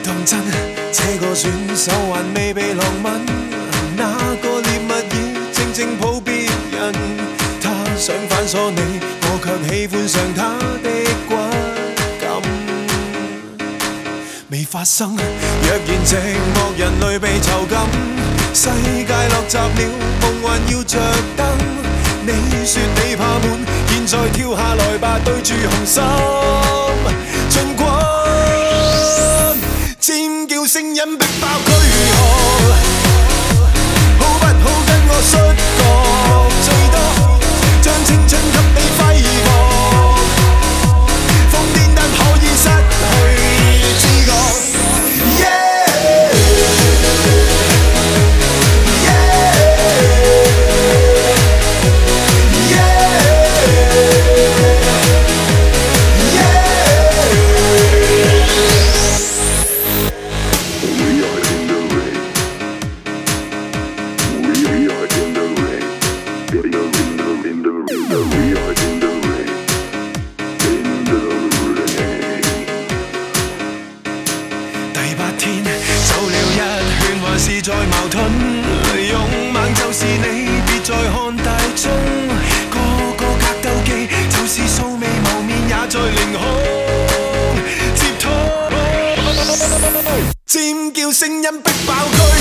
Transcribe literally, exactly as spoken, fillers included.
當真，這個選手還未被浪吻，那個獵物已靜靜抱別人。他想反鎖你，我卻喜歡上他的骨感。未發生，若然寂寞人類被囚禁，世界落閘了，夢還要着燈。你說你怕悶，現在跳下來吧，對住紅心盡滾。尖叫聲音逼爆軀殼，好不好跟我摔角？最多將青春給你揮霍，瘋癲得可以失去知覺。Yeah, yeah, yeah. 是在矛盾，勇猛就是你，別再看大鐘。個個格鬥技，就是素未謀面，也在凌空接通。尖叫聲音逼爆區。